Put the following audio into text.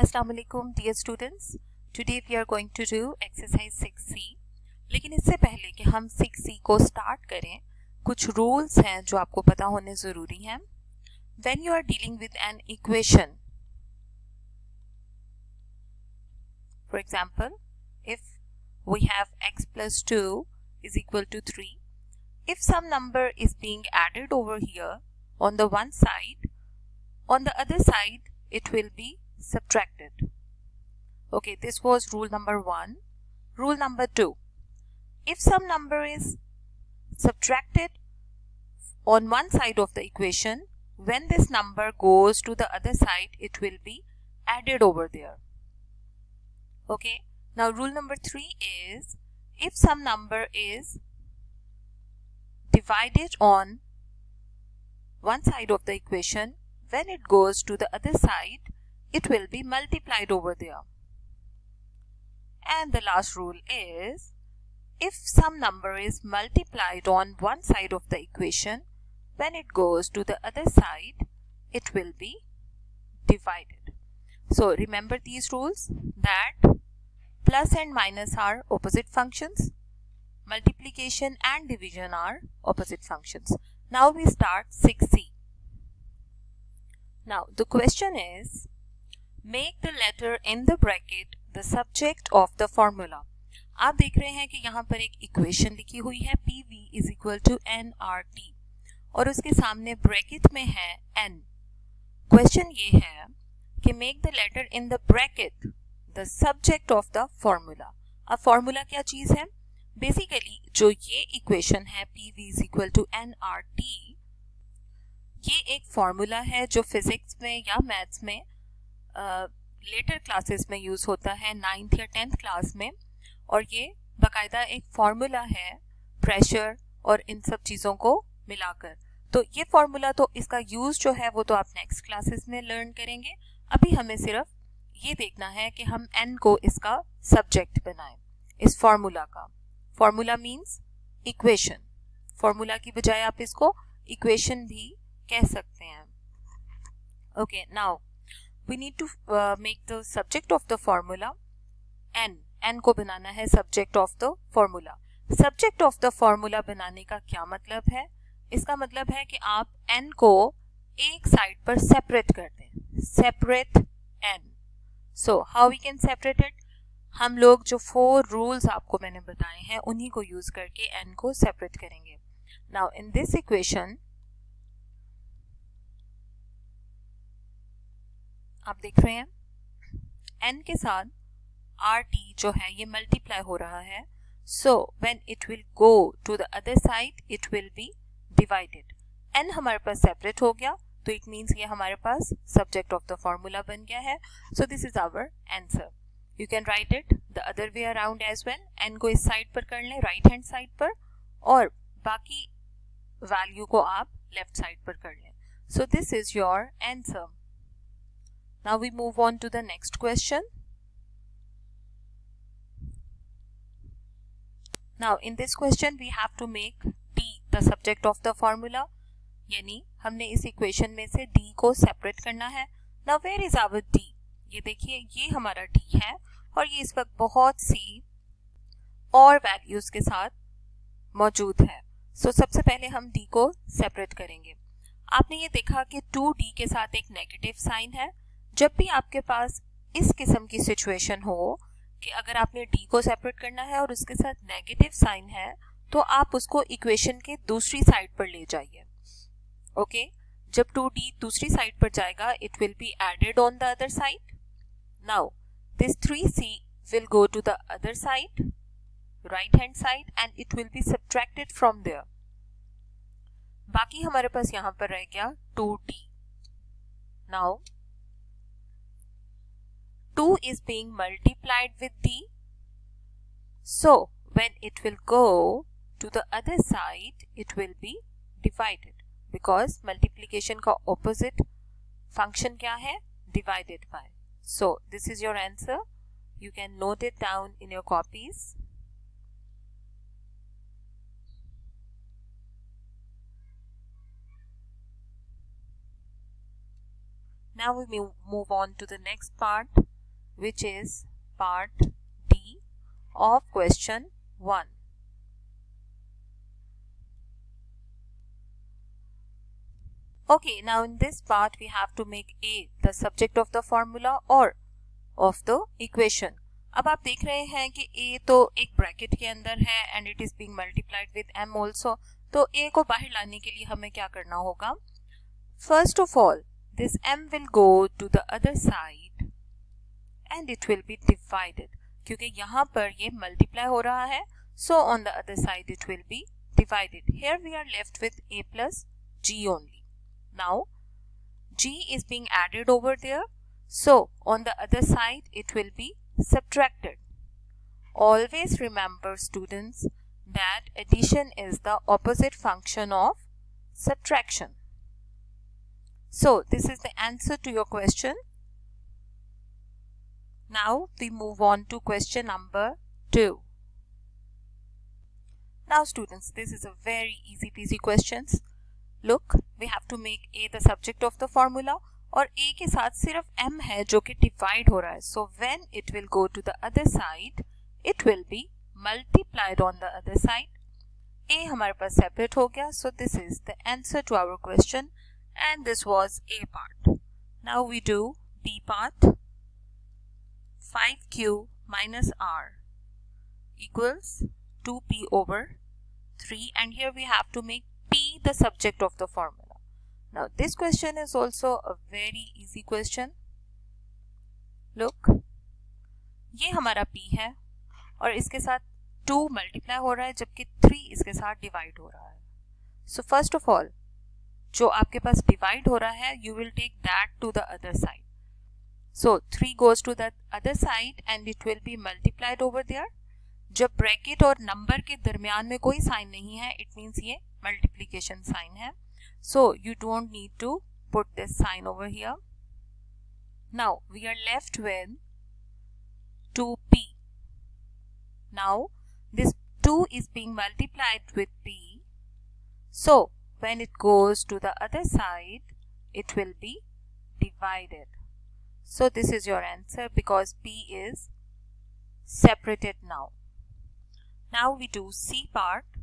Assalamualaikum dear students. Today we are going to do exercise 6C. लेकिन इससे पहले कि हम 6C को स्टार्ट करें, कुछ रूल्स हैं जो आपको पता होने जरूरी हैं. When you are dealing with an equation, for example, if we have x plus 2 is equal to 3, if some number is being added over here on the one side, on the other side it will be subtracted. Okay, this was rule number 1. Rule number 2, if some number is subtracted on one side of the equation, when this number goes to the other side it will be added over there. Okay, now rule number 3 is, if some number is divided on one side of the equation, when it goes to the other side it will be multiplied over there. And the last rule is, if some number is multiplied on one side of the equation, when it goes to the other side it will be divided. So remember these rules, that plus and minus are opposite functions, multiplication and division are opposite functions. Now we start 6C. Now the question is, make the letter in the bracket the subject of the formula. आप देख रहे हैं कि यहाँ पर एक equation लिखी हुई है PV is equal to nRT और उसके सामने ब्रैकेट में है n. क्वेश्चन ये है कि make the letter in the bracket the subject of the formula. अब फॉर्मूला क्या चीज है? बेसिकली जो ये इक्वेशन है PV is equal to nRT, ये एक फॉर्मूला है जो फिजिक्स में या मैथ्स में लेटर क्लासेस में यूज होता है, 9th या 10th क्लास में, और ये बाकायदा एक फॉर्मूला है प्रेशर और इन सब चीज़ों को मिलाकर. तो ये फॉर्मूला, तो इसका यूज जो है वो तो आप नेक्स्ट क्लासेस में लर्न करेंगे. अभी हमें सिर्फ ये देखना है कि हम n को इसका सब्जेक्ट बनाएं, इस फॉर्मूला का. Formula means equation. फॉर्मूला की बजाय आप इसको इक्वेशन भी कह सकते हैं. Okay, now we need to make the subject of the formula n को बनाना है subject of the formula. Subject of the formula बनाने का क्या मतलब है? इसका मतलब है कि आप n को एक साइड पर सेपरेट कर दें, separate n. So how we can separate it? हम लोग जो 4 रूल्स आपको मैंने बताए हैं उन्हीं को यूज करके n को सेपरेट करेंगे. नाउ इन दिस इक्वेशन आप देख रहे हैं n के साथ RT जो है ये मल्टीप्लाई हो रहा है. So when it will go to the other side it will be divided. n हमारे पास सेपरेट हो गया तो इट मीन्स ये हमारे पास सब्जेक्ट ऑफ द फॉर्मूला बन गया है. So this is our answer. You can write it the other way around as well. n को इस साइड पर कर लें, राइट हैंड साइड पर, और बाकी वैल्यू को आप लेफ्ट साइड पर कर लें. So this is your answer. Now we move on to the next question. Now in this question we have to make D the subject of the formula. यानी हमने इस इक्वेशन में से D को separate करना है. Now where is our D? ये देखिए, ये हमारा D है और ये इस वक्त बहुत सी और वैल्यूज के साथ मौजूद है. So सबसे पहले हम D को सेपरेट करेंगे. आपने ये देखा कि 2D के साथ एक नेगेटिव साइन है. जब भी आपके पास इस किस्म की सिचुएशन हो कि अगर आपने D को सेपरेट करना है और उसके साथ नेगेटिव साइन है, तो आप उसको इक्वेशन के दूसरी साइड पर ले जाइए. ओके, जब 2D दूसरी साइड पर जाएगा it will be added on the other side. Now this 3C will go to the other side, right hand side, and it will be subtracted from there. बाकी हमारे पास यहाँ पर रह गया 2D. नाउ 2 is being multiplied with D. So when it will go to the other side, it will be divided, because multiplication का opposite function क्या है? Divided by. So this is your answer. You can note it down in your copies. Now we move on to the next part. which is part D of question 1. Okay, now in this part we have to make A the subject of the formula or of the equation. अब आप देख रहे हैं कि A तो एक bracket के अंदर है and it is being multiplied with M also. तो A को बाहर लाने के लिए हमें क्या करना होगा? First of all, this M will go to the other side and it will be divided. क्योंकि यहाँ पर ये multiply हो रहा है, so on the other side it will be divided. Here we are left with A plus G only. Now G is being added over there, so on the other side it will be subtracted. Always remember, students, that addition is the opposite function of subtraction. So this is the answer to your question. Now we move on to question number 2. Now students, this is a very easy peasy questions. Look, we have to make A the subject of the formula और A के साथ सिर्फ M है जो कि divide हो रहा है. So when it will go to the other side, it will be multiplied on the other side. A हमारे पास separate हो गया. So this is the answer to our question and this was A part. Now we do B part. 5Q minus R equals 2P over 3 and here we have to make P the subject of the formula. Now this question is also a very easy question. Look, ये हमारा P है और इसके साथ 2 multiply हो रहा है जबकि 3 इसके साथ divide हो रहा है. So first of all, जो आपके पास divide हो रहा है, you will take that to the other side. So 3 goes to the other side and it will be multiplied over there. जब ब्रैकेट और नंबर के दरमियान में कोई साइन नहीं है, इट मीन्स ये मल्टीप्लिकेशन साइन है. So you don't need to put this sign over here. Now we are left with 2p. Now this 2 is being multiplied with p. So when it goes to the other side, it will be divided. So this is your answer because p is separated now. Now we do C part.